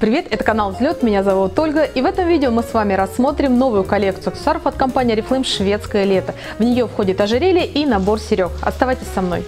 Привет, это канал Взлет, меня зовут Ольга, и в этом видео мы с вами рассмотрим новую коллекцию аксессуаров от компании Oriflame «Шведское лето». В нее входит ожерелье и набор серег. Оставайтесь со мной.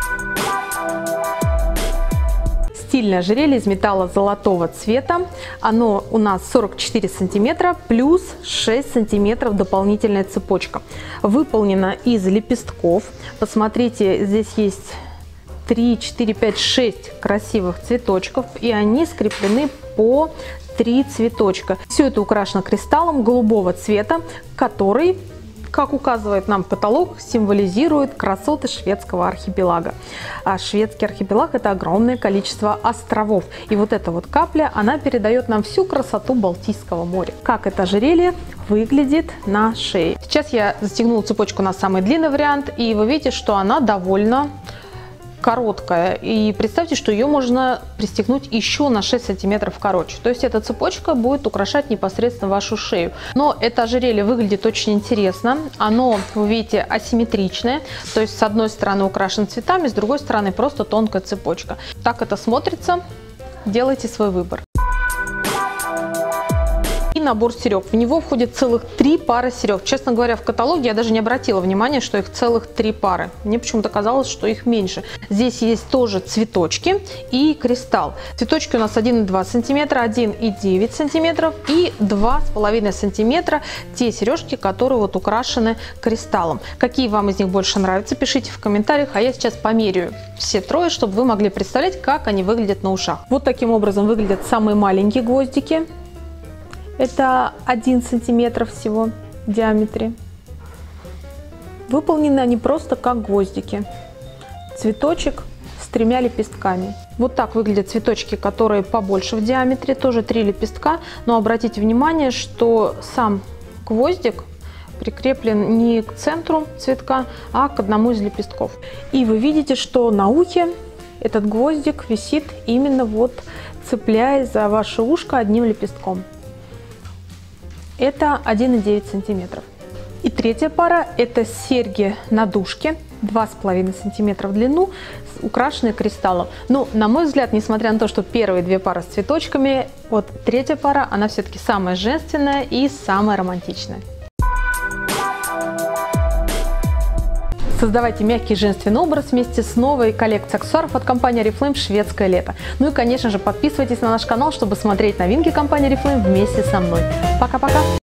Стильное ожерелье из металла золотого цвета. Оно у нас 44 сантиметра плюс 6 сантиметров дополнительная цепочка. Выполнена из лепестков. Посмотрите, здесь есть 3, 4, 5, 6 красивых цветочков, и они скреплены по 3 цветочка. Все это украшено кристаллом голубого цвета, который, как указывает нам каталог, символизирует красоты шведского архипелага. А шведский архипелаг — это огромное количество островов. И вот эта вот капля, она передает нам всю красоту Балтийского моря. Как это ожерелье выглядит на шее. Сейчас я застегнула цепочку на самый длинный вариант, и вы видите, что она довольно короткая, и представьте, что ее можно пристегнуть еще на 6 сантиметров короче. То есть эта цепочка будет украшать непосредственно вашу шею. Но это ожерелье выглядит очень интересно. Оно, вы видите, асимметричное, то есть с одной стороны украшено цветами, с другой стороны просто тонкая цепочка. Так это смотрится. Делайте свой выбор. И набор серег. В него входит целых 3 пары серег. Честно говоря, в каталоге я даже не обратила внимания, что их целых 3 пары. Мне почему-то казалось, что их меньше. Здесь есть тоже цветочки и кристалл. Цветочки у нас 1,2 см, 1,9 см и 2,5 см. Те сережки, которые вот украшены кристаллом. Какие вам из них больше нравятся, пишите в комментариях, а я сейчас померяю все 3, чтобы вы могли представлять, как они выглядят на ушах. Вот таким образом выглядят самые маленькие гвоздики. Это 1 сантиметр всего в диаметре. Выполнены они просто как гвоздики. Цветочек с 3 лепестками. Вот так выглядят цветочки, которые побольше в диаметре, тоже 3 лепестка. Но обратите внимание, что сам гвоздик прикреплен не к центру цветка, а к одному из лепестков. И вы видите, что на ухе этот гвоздик висит именно вот, цепляясь за ваше ушко одним лепестком. Это 1,9 сантиметров. И третья пара – это серьги на дужке, 2,5 сантиметра в длину, украшенные кристаллом. Ну, на мой взгляд, несмотря на то, что первые 2 пары с цветочками, вот третья пара, она все-таки самая женственная и самая романтичная. Создавайте мягкий женственный образ вместе с новой коллекцией аксессуаров от компании Oriflame «Шведское лето». Ну и, конечно же, подписывайтесь на наш канал, чтобы смотреть новинки компании Oriflame вместе со мной. Пока-пока!